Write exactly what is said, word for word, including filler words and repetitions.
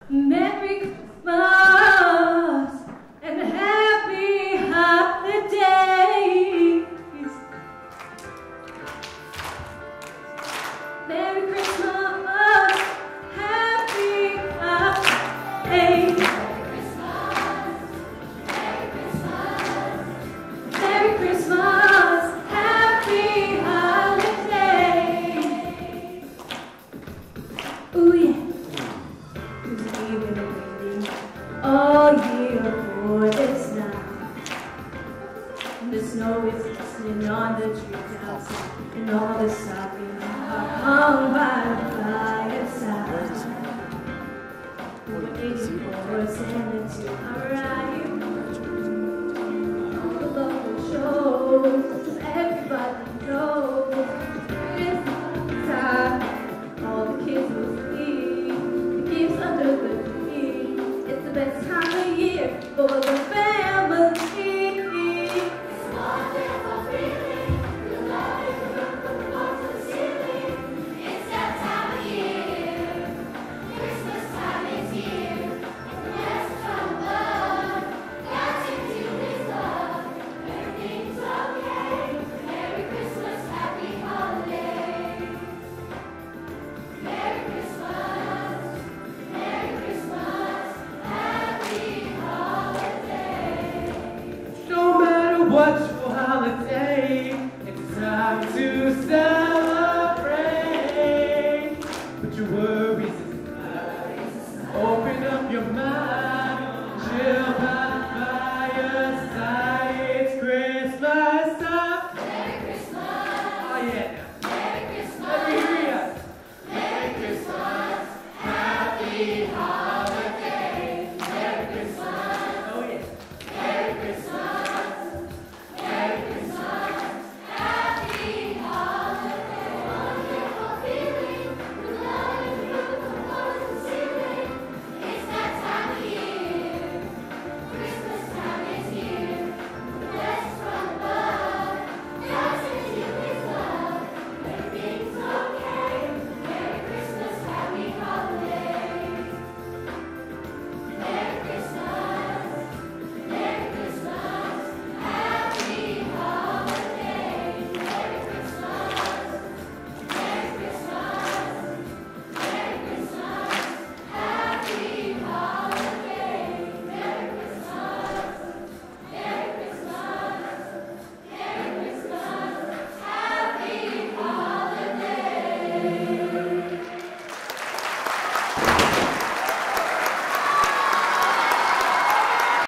Merry Christmas and happy holidays. Merry Christmas, happy holidays. Merry Christmas, happy holidays. Ooh yeah. Who's even waiting all year for this now? The snow is glistening on the treetops, and all the stockings are hung by the fireside. We're waiting for Santa to arrive. The local shows, everybody knows it's time. All the kids will see the gifts under the tree. It's the best time of year for the family. It's a wonderful feeling. The love is from the floor to the ceiling. It's that time of year. Christmas time is here. The best from above. God sends you His love. Everything's okay. Merry Christmas, happy holidays. Merry Christmas, Merry Christmas, happy holidays. No matter what your holiday, it's time to celebrate. Put your worries aside, open up your mind.